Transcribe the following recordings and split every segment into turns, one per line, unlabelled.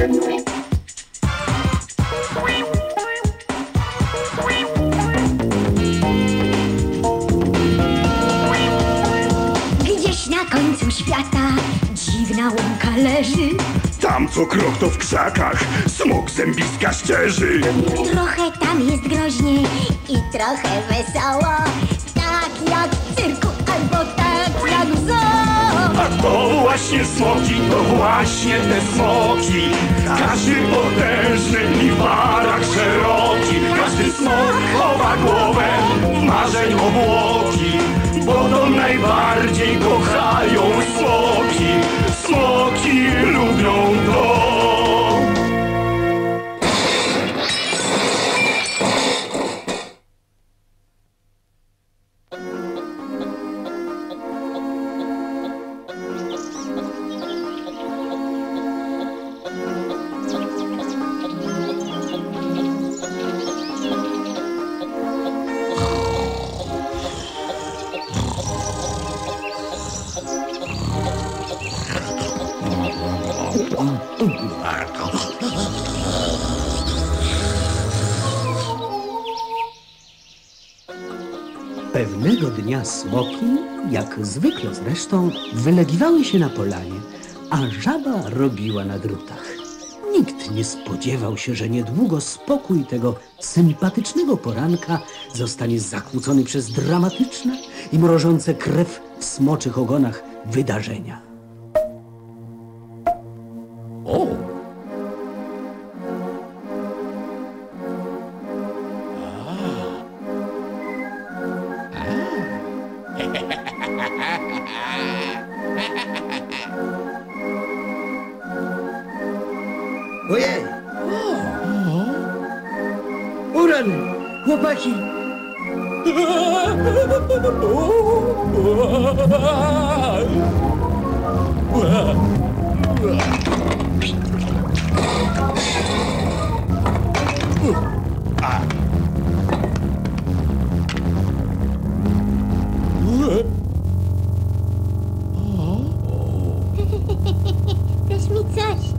Gdzieś na końcu świata dziwna łąka leży.
Tam co krok to w krzakach smok zębiska szczerzy.
Trochę tam jest groźnie i trochę wesoło. Tak jak w cyrku albo tak jak w zoo.
A to właśnie smoki, to właśnie te smoki. Każdy potężny i w barach szeroki. Każdy smok chowa głowę w marzeń obłoki. Bo to najbardziej kochają smoki. Smoki lubią to.
Pewnego dnia smoki, jak zwykle zresztą, wylegiwały się na polanie, a żaba robiła na drutach. Nikt nie spodziewał się, że niedługo spokój tego sympatycznego poranka zostanie zakłócony przez dramatyczne i mrożące krew w smoczych ogonach wydarzenia.
O!
Ojej! O rany! Chłopaki!
Dasz mi coś.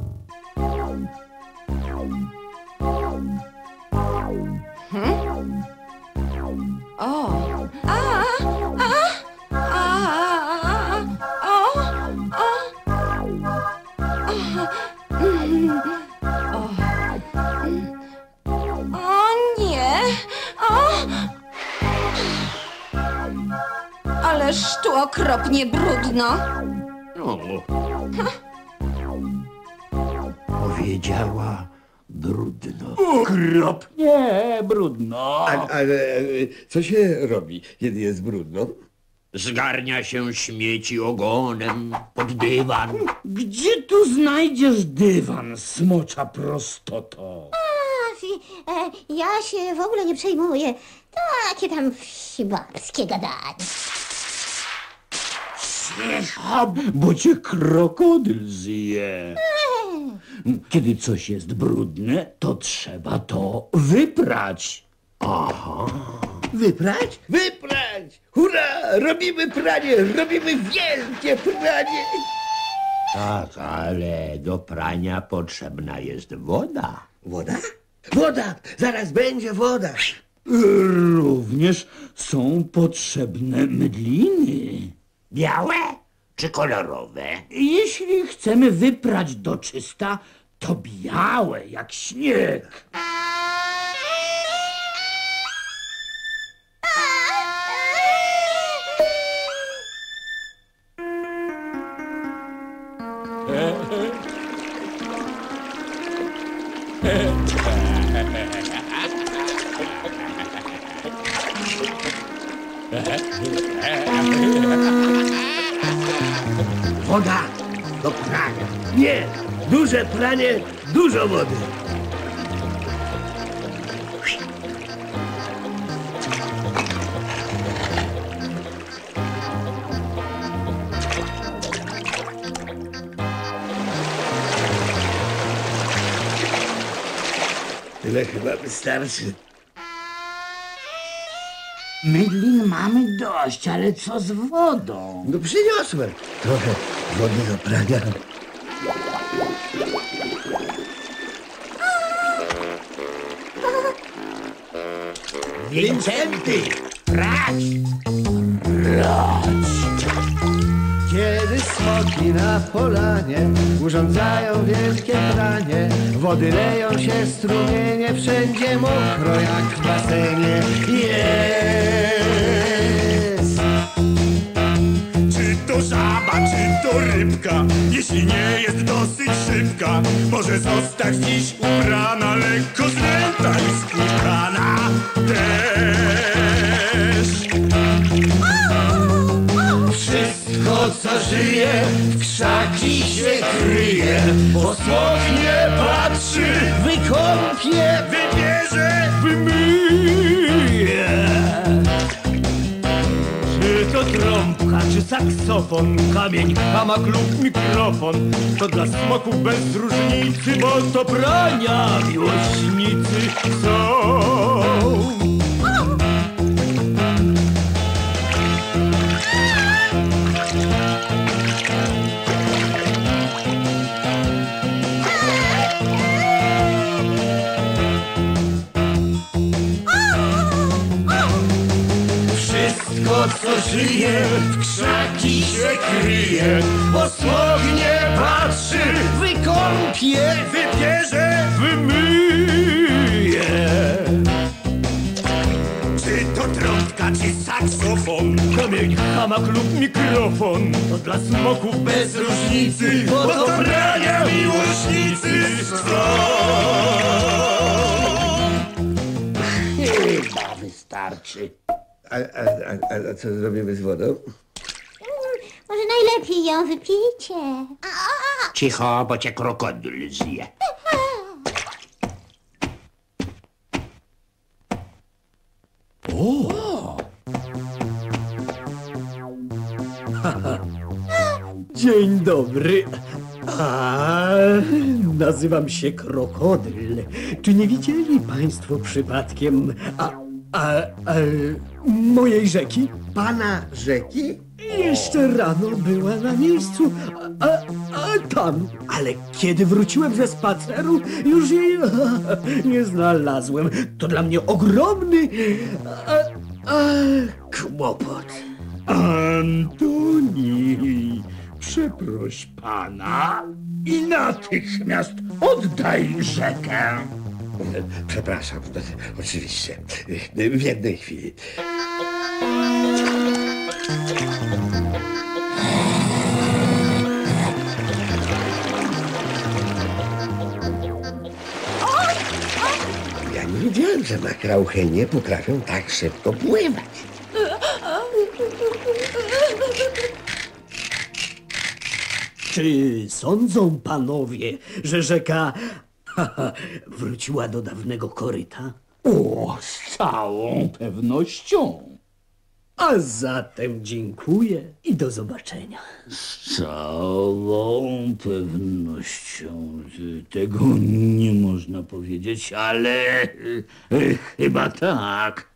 Ależ tu okropnie brudno.
Powiedziała brudno.
Okropnie brudno.
Ale co się robi, kiedy jest brudno?
Zgarnia się śmieci ogonem pod dywan.
Gdzie tu znajdziesz dywan, smocza prostoto?
Ja się w ogóle nie przejmuję. Takie tam wsi babskie gadanie.
Cicho, bo cię krokodyl zje. Kiedy coś jest brudne, to trzeba to wyprać.
Aha. Wyprać? Wyprać! Hurra! Robimy pranie! Robimy wielkie pranie!
Tak, ale do prania potrzebna jest woda.
Woda? Woda! Zaraz będzie woda!
Również są potrzebne mydliny.
Białe czy kolorowe?
Jeśli chcemy wyprać do czysta, to białe jak śnieg.
Woda do prania. Nie! Duże pranie, dużo wody. Tyle chyba wystarczy.
Mydlin mamy dość, ale co z wodą?
No przyniosłem trochę wody do prania.
Wincenty! Brać!
Kiedy smoki na polanie urządzają wielkie pranie, wody leją się strumienie, wszędzie mokro jak w basenie. Jest!
Czy to żaba, czy to rybka? Jeśli nie jest dosyć szybka, może zostać dziś ubrana, lekko zręta i spłukana też.
Wszystko co żyje w krzaki się kryje, bo smok nie patrzy, wykąpie,
Wybierze,
wymyje. Czy to trąbka, czy saksofon, kamień, hamak lub mikrofon, to dla smoków bez różnicy, bo to prania miłośnicy są. Wszystko co żyje w krzaki się kryje, bo smok nie patrzy, wykąpie,
wybierze,
wymyje.
czy to trąbka, czy saksofon?
Kamień, hamak lub mikrofon, to dla smoków bez różnicy,
Bo to prania miłośnicy są.
Chyba wystarczy.
A co zrobimy z wodą?
Może najlepiej ją wypijcie.
Cicho, bo cię krokodyl zje.
Dzień dobry. Nazywam się Krokodyl. Czy nie widzieli państwo przypadkiem mojej rzeki?
Pana rzeki?
Jeszcze rano była na miejscu, tam. Ale kiedy wróciłem ze spaceru, już jej nie znalazłem. To dla mnie ogromny kłopot.
Antoni, przeproś pana i natychmiast oddaj rzekę.
Przepraszam, oczywiście. W jednej chwili. Ja nie wiedziałem, że makrauchenie potrafią tak szybko pływać.
Czy sądzą panowie, że rzeka wróciła do dawnego koryta?
O, z całą pewnością.
A zatem dziękuję i do zobaczenia.
Z całą pewnością. Tego nie można powiedzieć, ale chyba tak.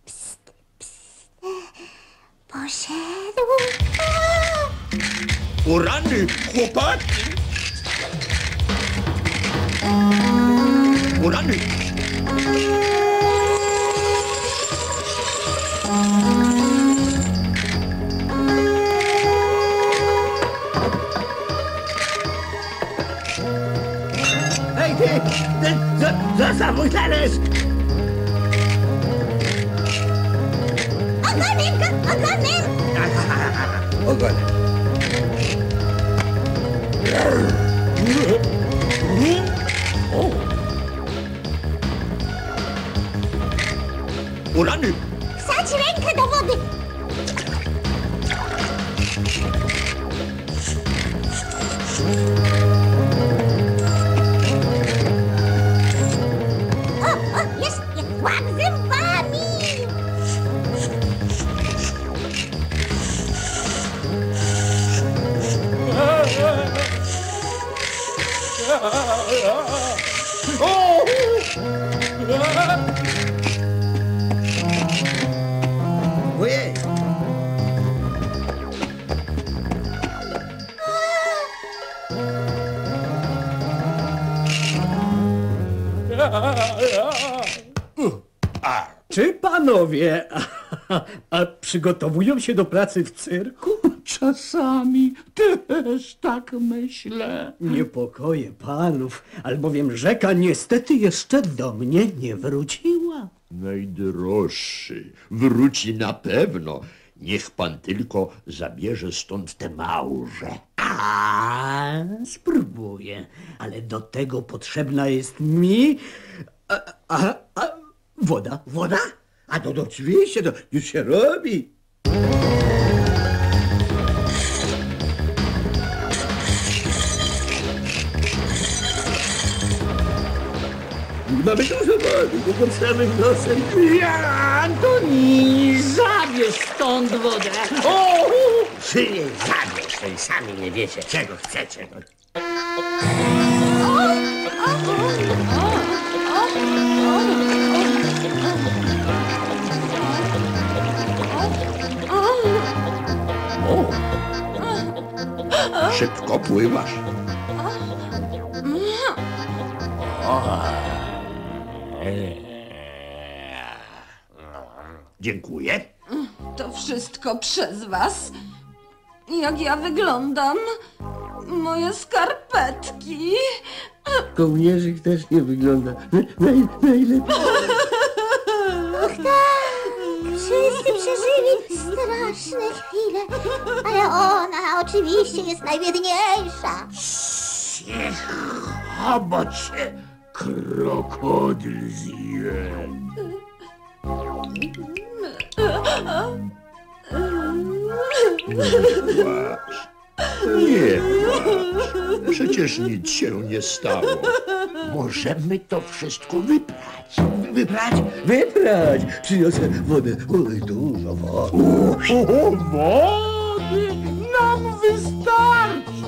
Poszedł.
O rany, chłopaki! O rany!
Hej ty! Zostaw mój talerz!
Ogonem go, ogonem!
Ogonem.
O rany!
Wsadź rękę do wody! O, jest, łap zębami!
Ojej! Czy panowie przygotowują się do pracy w cyrku?
Czasami też tak myślę.
Niepokoję panów, albowiem rzeka niestety jeszcze do mnie nie wróciła.
Najdroższy, wróci na pewno. Niech pan tylko zabierze stąd te małże.
A, spróbuję, ale do tego potrzebna jest mi... woda.
Woda? A to oczywiście, to już się robi.
Mamy dużo wody, bo pod samym nosem. Antoni, zabierz stąd wodę. O!
Zabierz, ten sami nie wiecie, czego chcecie.
O! Szybko pływasz. Dziękuję.
To wszystko przez was. Jak ja wyglądam? Moje skarpetki.
Kołnierzyk też nie wygląda najlepiej.
Wszyscy przeżyli straszne chwile, ale ona oczywiście jest najbiedniejsza.
Cicho, bo cię krokodyl zje.
Nie płacz. Przecież nic się nie stało.
Możemy to wszystko wyprać.
Wyprać! Przyniosę wodę. Oj, dużo wody.
Wody nam wystarczy.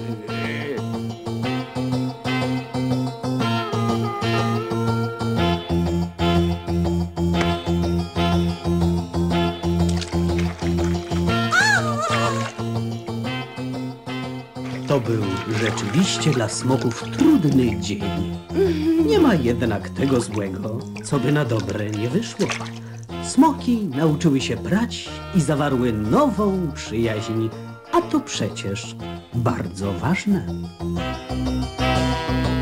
To był rzeczywiście dla smoków trudny dzień. Nie ma jednak tego złego, co by na dobre nie wyszło. Smoki nauczyły się prać i zawarły nową przyjaźń, a to przecież bardzo ważne.